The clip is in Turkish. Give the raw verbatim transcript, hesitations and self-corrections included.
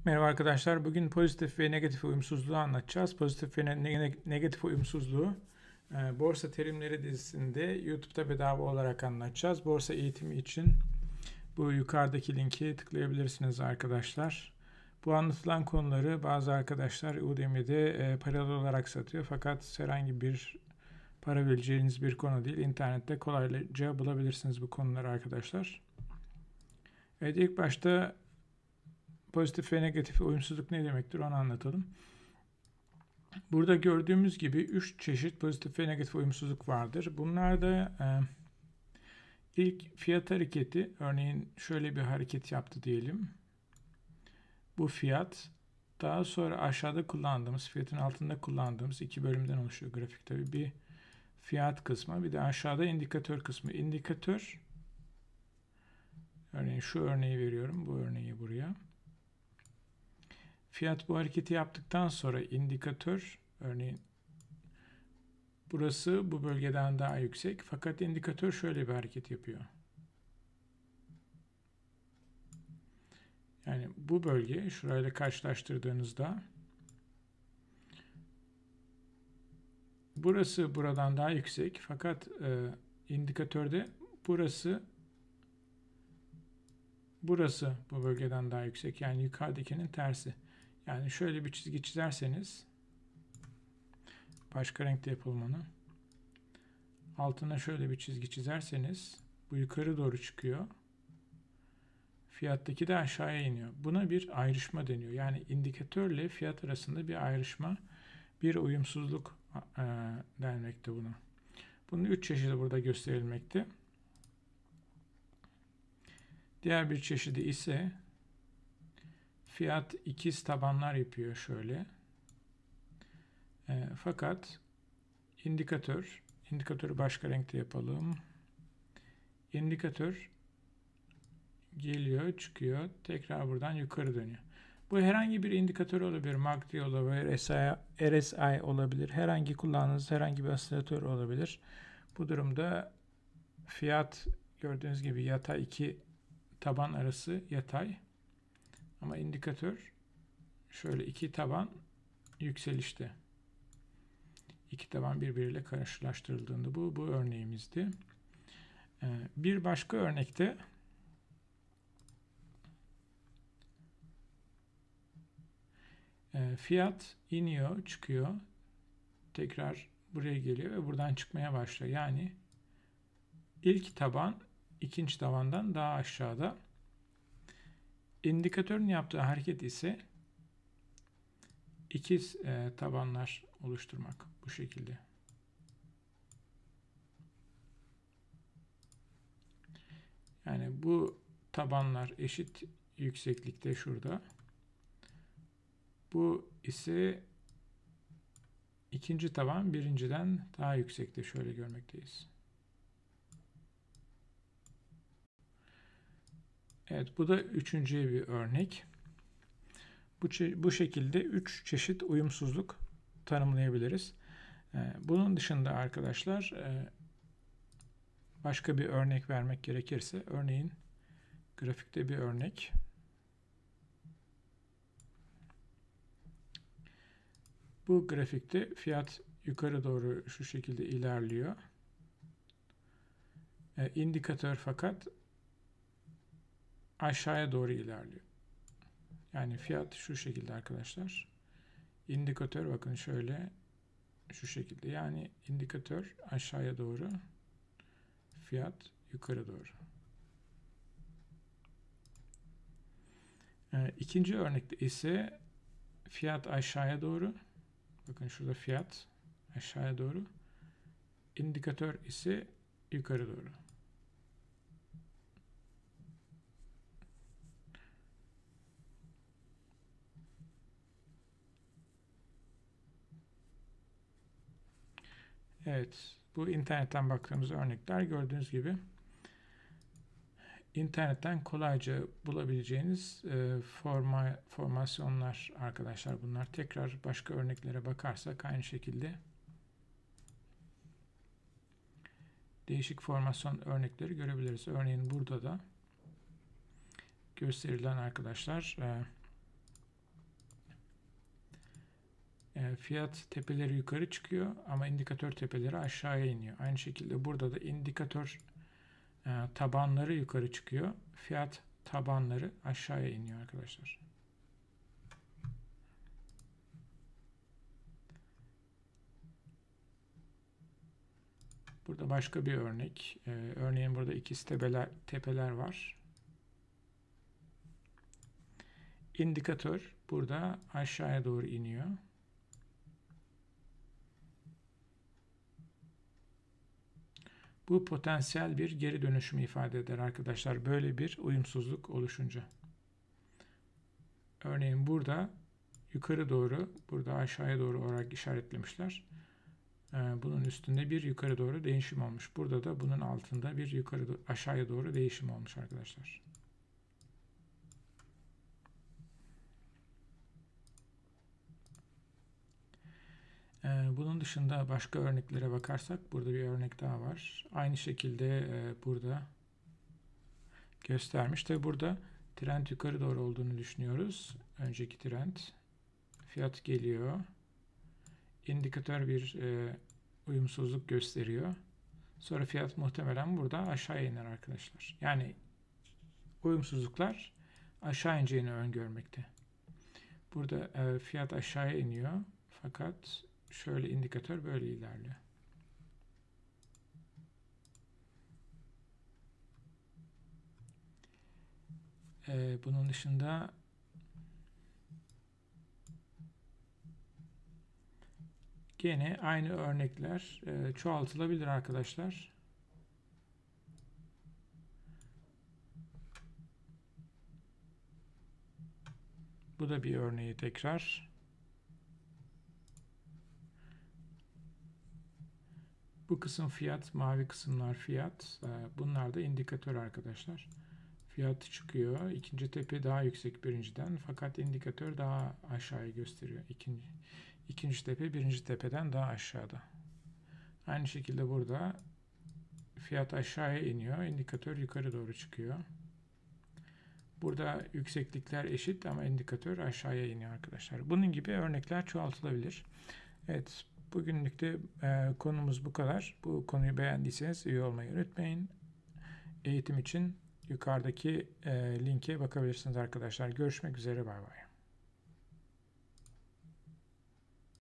Merhaba arkadaşlar. Bugün pozitif ve negatif uyumsuzluğu anlatacağız. Pozitif ve ne- negatif uyumsuzluğu e, Borsa Terimleri dizisinde YouTube'da bedava olarak anlatacağız. Borsa eğitimi için bu yukarıdaki linki tıklayabilirsiniz arkadaşlar. Bu anlatılan konuları bazı arkadaşlar Udemy'de e, paralı olarak satıyor. Fakat herhangi bir para vereceğiniz bir konu değil. İnternette kolayca bulabilirsiniz bu konuları arkadaşlar. Evet, ilk başta pozitif ve negatif uyumsuzluk ne demektir onu anlatalım. Burada gördüğümüz gibi üç çeşit pozitif ve negatif uyumsuzluk vardır. Bunlar da e, ilk fiyat hareketi, örneğin şöyle bir hareket yaptı diyelim. Bu fiyat daha sonra aşağıda kullandığımız, fiyatın altında kullandığımız iki bölümden oluşuyor grafik tabi. Bir fiyat kısmı, bir de aşağıda indikatör kısmı. İndikatör, örneğin şu örneği veriyorum, bu örneği buraya. Fiyat bu hareketi yaptıktan sonra indikatör, örneğin burası bu bölgeden daha yüksek, fakat indikatör şöyle bir hareket yapıyor. Yani bu bölge şurayla karşılaştırdığınızda burası buradan daha yüksek, fakat e, indikatörde burası burası bu bölgeden daha yüksek. Yani yukarıdakinin tersi. Yani şöyle bir çizgi çizerseniz, başka renkte yapalım onu. Altına şöyle bir çizgi çizerseniz bu yukarı doğru çıkıyor. Fiyattaki de aşağıya iniyor. Buna bir ayrışma deniyor. Yani indikatörle fiyat arasında bir ayrışma, bir uyumsuzluk e, denmekte buna. Bunun üç çeşidi burada gösterilmekte. Diğer bir çeşidi ise fiyat ikiz tabanlar yapıyor şöyle. E, fakat indikatör, indikatörü başka renkte yapalım. İndikatör geliyor, çıkıyor, tekrar buradan yukarı dönüyor. Bu herhangi bir indikatör olabilir, M A C D olabilir, R S I olabilir, herhangi kullandığınız herhangi bir osilatör olabilir. Bu durumda fiyat gördüğünüz gibi yatay, iki taban arası yatay, ama indikatör şöyle iki taban yükselişte. İki taban birbiriyle karşılaştırıldığında bu, bu örneğimizdi. Bir başka örnekte fiyat iniyor, çıkıyor, tekrar buraya geliyor ve buradan çıkmaya başlıyor. Yani ilk taban ikinci tabandan daha aşağıda. İndikatörün yaptığı hareket ise ikiz e, tabanlar oluşturmak bu şekilde. Yani bu tabanlar eşit yükseklikte şurada. Bu ise ikinci taban birinciden daha yüksekte, şöyle görmekteyiz. Evet, bu da üçüncü bir örnek. Bu, bu şekilde üç çeşit uyumsuzluk tanımlayabiliriz. Bunun dışında arkadaşlar başka bir örnek vermek gerekirse, örneğin grafikte bir örnek. Bu grafikte fiyat yukarı doğru şu şekilde ilerliyor. İndikatör fakat aşağıya doğru ilerliyor. Yani fiyat şu şekilde arkadaşlar. İndikatör bakın şöyle şu şekilde. Yani indikatör aşağıya doğru, fiyat yukarı doğru. İkinci örnekte ise fiyat aşağıya doğru. Bakın şurada fiyat aşağıya doğru. İndikatör ise yukarı doğru. Evet, bu internetten baktığımız örnekler, gördüğünüz gibi internetten kolayca bulabileceğiniz e, forma, formasyonlar arkadaşlar bunlar. Tekrar başka örneklere bakarsak aynı şekilde değişik formasyon örnekleri görebiliriz. Örneğin burada da gösterilen arkadaşlar e, E, fiyat tepeleri yukarı çıkıyor ama indikatör tepeleri aşağıya iniyor. Aynı şekilde burada da indikatör e, tabanları yukarı çıkıyor. Fiyat tabanları aşağıya iniyor arkadaşlar. Burada başka bir örnek. Ee, örneğin burada ikisi tepeler, tepeler var. İndikatör burada aşağıya doğru iniyor. Bu potansiyel bir geri dönüşümü ifade eder arkadaşlar. Böyle bir uyumsuzluk oluşunca. Örneğin burada yukarı doğru, burada aşağıya doğru olarak işaretlemişler. Bunun üstünde bir yukarı doğru değişim olmuş. Burada da bunun altında bir yukarı aşağıya doğru değişim olmuş arkadaşlar. Bunun dışında başka örneklere bakarsak burada bir örnek daha var. Aynı şekilde burada göstermiş. Tabi burada trend yukarı doğru olduğunu düşünüyoruz. Önceki trend. Fiyat geliyor. İndikatör bir e, uyumsuzluk gösteriyor. Sonra fiyat muhtemelen burada aşağı iner arkadaşlar. Yani uyumsuzluklar aşağı ineceğini öngörmekte. Burada e, fiyat aşağıya iniyor. Fakat şöyle indikatör böyle ilerliyor. E, bunun dışında gene aynı örnekler e, çoğaltılabilir arkadaşlar. Bu da bir örneği tekrar. Bu kısım fiyat, mavi kısımlar fiyat. E, bunlar da indikatör arkadaşlar. Fiyat çıkıyor. İkinci tepe daha yüksek birinciden. Fakat indikatör daha aşağıya gösteriyor. İkinci, ikinci tepe birinci tepeden daha aşağıda. Aynı şekilde burada fiyat aşağıya iniyor. İndikatör yukarı doğru çıkıyor. Burada yükseklikler eşit ama indikatör aşağıya iniyor arkadaşlar. Bunun gibi örnekler çoğaltılabilir. Evet, bugünlük de e, konumuz bu kadar. Bu konuyu beğendiyseniz üye olmayı unutmayın. Eğitim için yukarıdaki e, linke bakabilirsiniz arkadaşlar. Görüşmek üzere. Bay bay.